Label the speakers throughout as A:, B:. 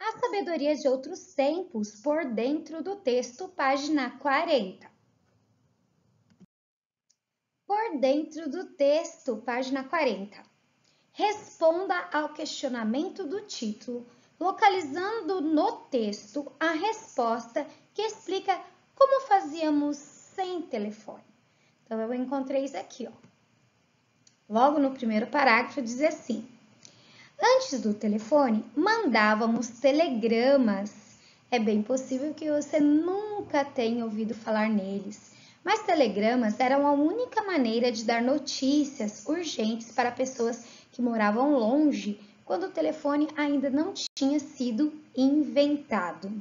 A: A sabedoria de outros tempos, por dentro do texto, página 40. Por dentro do texto, página 40. Responda ao questionamento do título, localizando no texto a resposta que explica como fazíamos sem telefone. Então, eu encontrei isso aqui, ó. Logo no primeiro parágrafo diz assim: antes do telefone, mandávamos telegramas. É bem possível que você nunca tenha ouvido falar neles, mas telegramas eram a única maneira de dar notícias urgentes para pessoas que moravam longe, quando o telefone ainda não tinha sido inventado.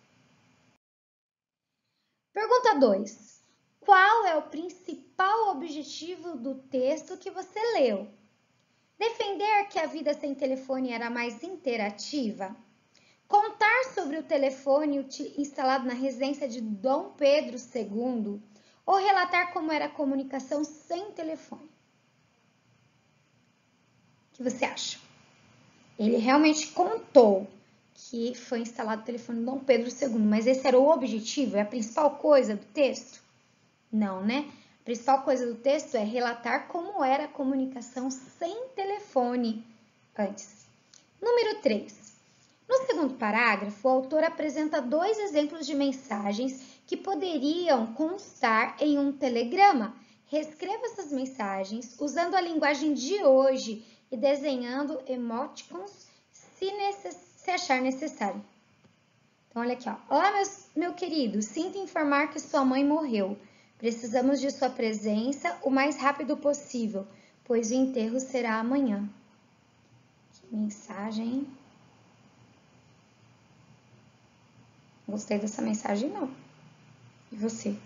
A: Pergunta 2. Qual é o principal objetivo do texto que você leu? Defender que a vida sem telefone era mais interativa? Contar sobre o telefone instalado na residência de Dom Pedro II? Ou relatar como era a comunicação sem telefone? O que você acha? Ele realmente contou que foi instalado o telefone de Dom Pedro II, mas esse era o objetivo? É a principal coisa do texto? Não, né? A principal coisa do texto é relatar como era a comunicação sem telefone antes. Número 3. No segundo parágrafo, o autor apresenta 2 exemplos de mensagens que poderiam constar em um telegrama. Reescreva essas mensagens usando a linguagem de hoje e desenhando emoticons se achar necessário. Então, olha aqui, ó. Olá, meu querido, sinto informar que sua mãe morreu. Precisamos de sua presença o mais rápido possível, pois o enterro será amanhã. Que mensagem. Gostei dessa mensagem, não. E você?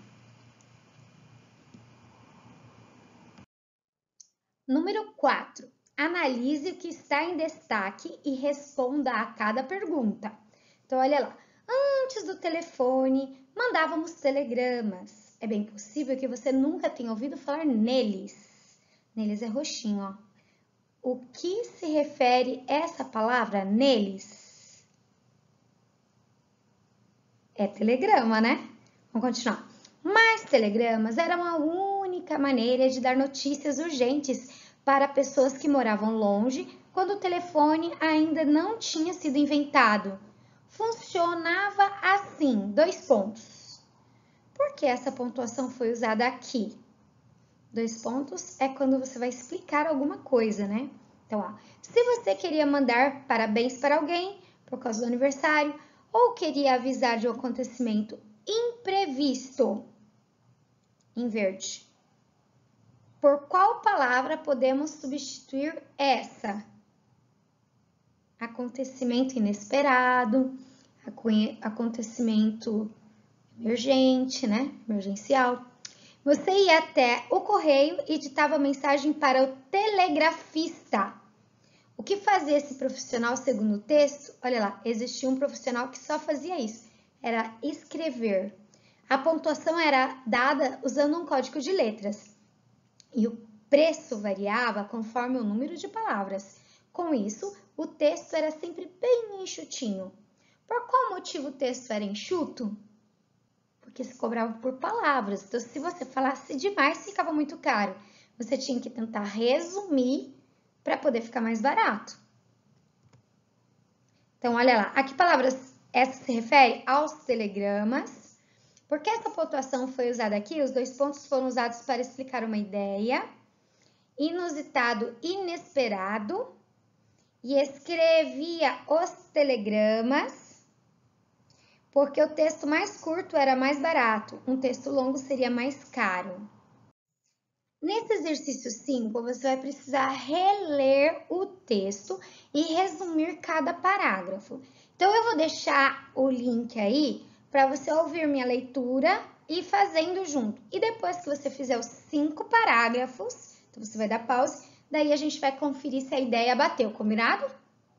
A: Número 4. Analise o que está em destaque e responda a cada pergunta. Então, olha lá. Antes do telefone, mandávamos telegramas. É bem possível que você nunca tenha ouvido falar neles. Neles é roxinho, ó. O que se refere essa palavra, neles? É telegrama, né? Vamos continuar. Mas telegramas eram a única maneira de dar notícias urgentes para pessoas que moravam longe, quando o telefone ainda não tinha sido inventado. Funcionava assim, 2 pontos. Por que essa pontuação foi usada aqui? 2 pontos é quando você vai explicar alguma coisa, né? Então, ó, se você queria mandar parabéns para alguém por causa do aniversário ou queria avisar de um acontecimento imprevisto, em verde. Por qual palavra podemos substituir essa? Acontecimento inesperado, acontecimento emergente, né? Emergencial. Você ia até o correio e ditava a mensagem para o telegrafista. O que fazia esse profissional segundo o texto? Olha lá, existia um profissional que só fazia isso. Era escrever. A pontuação era dada usando um código de letras. E o preço variava conforme o número de palavras. Com isso, o texto era sempre bem enxutinho. Por qual motivo o texto era enxuto? Porque se cobrava por palavras. Então, se você falasse demais, ficava muito caro. Você tinha que tentar resumir para poder ficar mais barato. Então, olha lá. A que palavras essa se refere? Aos telegramas. Porque essa pontuação foi usada aqui, os 2 pontos foram usados para explicar uma ideia, inusitado, inesperado, e escrevia os telegramas, porque o texto mais curto era mais barato, um texto longo seria mais caro. Nesse exercício 5, você vai precisar reler o texto e resumir cada parágrafo. Então, eu vou deixar o link aí para você ouvir minha leitura e fazendo junto. E depois que você fizer os 5 parágrafos, então você vai dar pause, daí a gente vai conferir se a ideia bateu, combinado?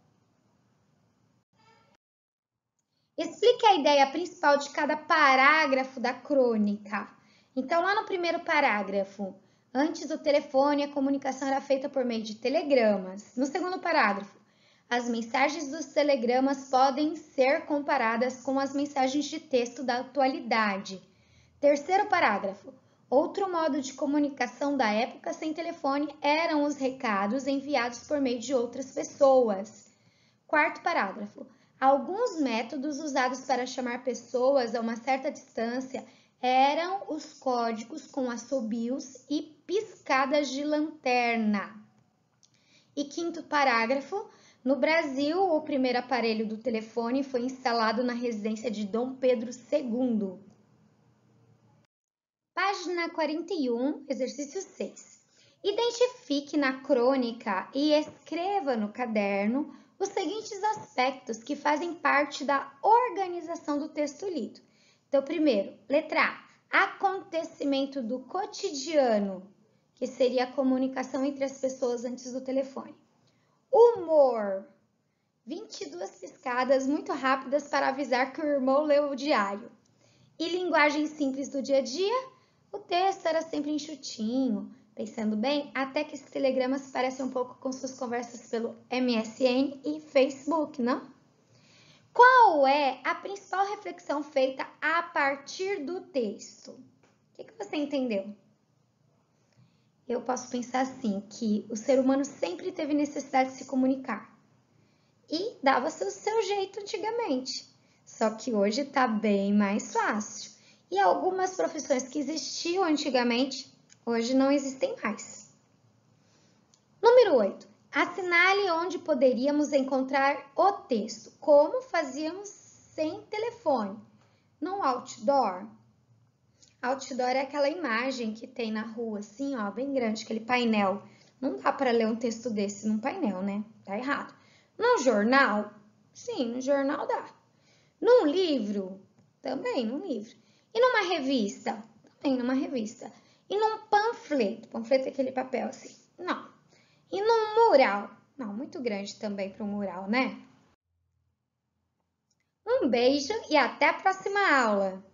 A: Explique a ideia principal de cada parágrafo da crônica. Então, lá no primeiro parágrafo, antes do telefone, a comunicação era feita por meio de telegramas. No segundo parágrafo, As mensagens dos telegramas podem ser comparadas com as mensagens de texto da atualidade. Terceiro parágrafo. Outro modo de comunicação da época sem telefone eram os recados enviados por meio de outras pessoas. Quarto parágrafo. Alguns métodos usados para chamar pessoas a uma certa distância eram os códigos com assobios e piscadas de lanterna. E quinto parágrafo. No Brasil, o primeiro aparelho do telefone foi instalado na residência de Dom Pedro II. Página 41, exercício 6. Identifique na crônica e escreva no caderno os seguintes aspectos que fazem parte da organização do texto lido. Então, primeiro, letra A, acontecimento do cotidiano, que seria a comunicação entre as pessoas antes do telefone. Humor, 22 piscadas muito rápidas para avisar que o irmão leu o diário. E linguagem simples do dia a dia, o texto era sempre enxutinho. Pensando bem, até que esse telegrama se parece um pouco com suas conversas pelo MSN e Facebook, não? Qual é a principal reflexão feita a partir do texto? O que você entendeu? Eu posso pensar assim, que o ser humano sempre teve necessidade de se comunicar. E dava-se o seu jeito antigamente. Só que hoje está bem mais fácil. E algumas profissões que existiam antigamente, hoje não existem mais. Número 8. Assinale onde poderíamos encontrar o texto. Como fazíamos sem telefone? No outdoor. Outdoor é aquela imagem que tem na rua, assim, ó, bem grande, aquele painel. Não dá para ler um texto desse num painel, né? Tá errado. Num jornal? Sim, no jornal dá. Num livro? Também num livro. E numa revista? Também numa revista. E num panfleto? Panfleto é aquele papel assim? Não. E num mural? Não, muito grande também para um mural, né? Um beijo e até a próxima aula!